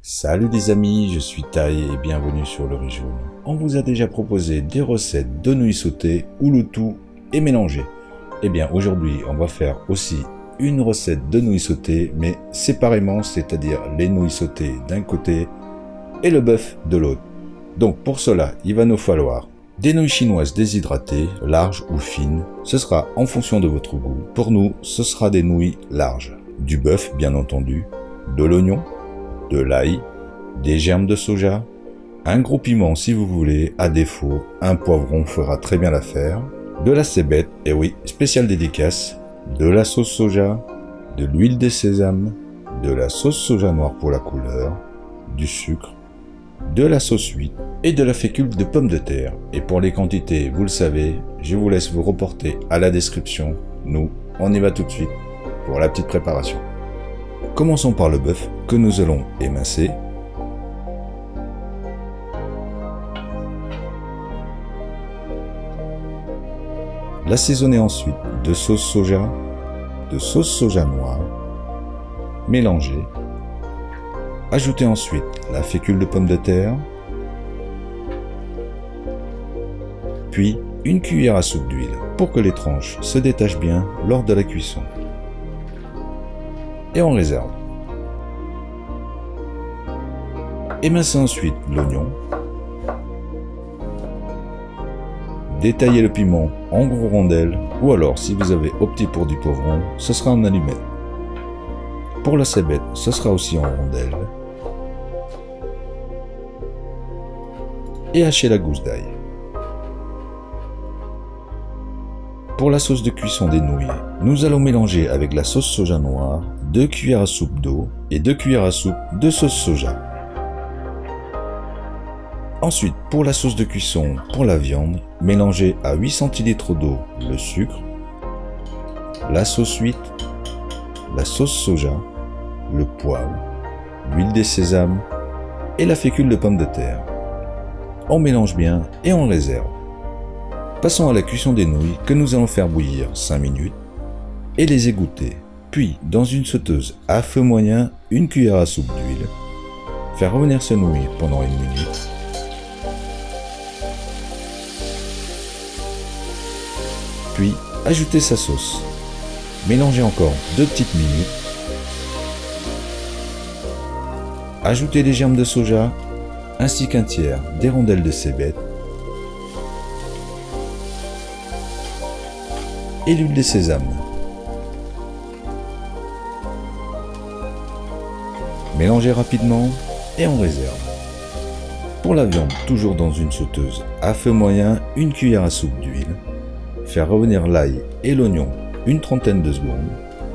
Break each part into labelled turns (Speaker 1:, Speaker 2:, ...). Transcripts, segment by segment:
Speaker 1: Salut les amis, je suis Taï et bienvenue sur le riz jaune. On vous a déjà proposé des recettes de nouilles sautées où le tout est mélangé. Et bien aujourd'hui on va faire aussi une recette de nouilles sautées mais séparément, c'est-à-dire les nouilles sautées d'un côté et le bœuf de l'autre. Donc pour cela il va nous falloir des nouilles chinoises déshydratées, larges ou fines, ce sera en fonction de votre goût. Pour nous ce sera des nouilles larges, du bœuf bien entendu, de l'oignon, de l'ail, des germes de soja, un gros piment si vous voulez, à défaut, un poivron fera très bien l'affaire, de la cébette, et oui, spéciale dédicace, de la sauce soja, de l'huile de sésame, de la sauce soja noire pour la couleur, du sucre, de la sauce huître et de la fécule de pommes de terre. Et pour les quantités, vous le savez, je vous laisse vous reporter à la description. Nous, on y va tout de suite pour la petite préparation. Commençons par le bœuf que nous allons émincer. L'assaisonner ensuite de sauce soja noire, mélanger. Ajouter ensuite la fécule de pommes de terre, puis une cuillère à soupe d'huile pour que les tranches se détachent bien lors de la cuisson. Et on réserve. Émincer ensuite l'oignon. Détailler le piment en gros rondelles ou alors si vous avez opté pour du poivron, ce sera en allumette. Pour la cébette, ce sera aussi en rondelles. Et hacher la gousse d'ail. Pour la sauce de cuisson des nouilles, nous allons mélanger avec la sauce soja noire 2 cuillères à soupe d'eau et 2 cuillères à soupe de sauce soja. Ensuite, pour la sauce de cuisson pour la viande, mélangez à 8 centilitres d'eau le sucre, la sauce huître, la sauce soja, le poivre, l'huile de sésame et la fécule de pommes de terre. On mélange bien et on réserve. Passons à la cuisson des nouilles que nous allons faire bouillir 5 minutes et les égoutter. Puis, dans une sauteuse à feu moyen, une cuillère à soupe d'huile. Faire revenir ces nouilles pendant 1 minute. Puis, ajouter sa sauce. Mélanger encore 2 petites minutes. Ajouter les germes de soja, ainsi qu'un tiers des rondelles de cébette. Et l'huile de sésame. Mélangez rapidement et on réserve. Pour la viande, toujours dans une sauteuse à feu moyen, une cuillère à soupe d'huile. Faire revenir l'ail et l'oignon une trentaine de secondes.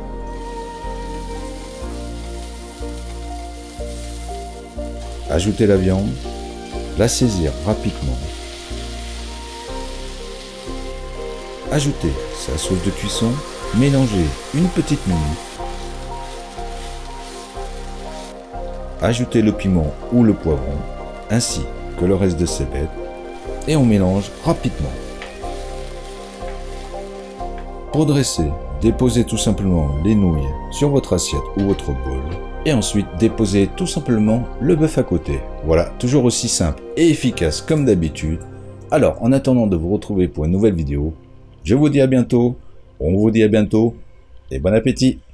Speaker 1: Ajouter la viande, la saisir rapidement. Ajouter sa sauce de cuisson, mélanger une petite minute. Ajouter le piment ou le poivron, ainsi que le reste de cébette, et on mélange rapidement. Pour dresser, déposez tout simplement les nouilles sur votre assiette ou votre bol, et ensuite déposez tout simplement le bœuf à côté. Voilà, toujours aussi simple et efficace comme d'habitude. Alors, en attendant de vous retrouver pour une nouvelle vidéo, je vous dis à bientôt, on vous dit à bientôt, et bon appétit!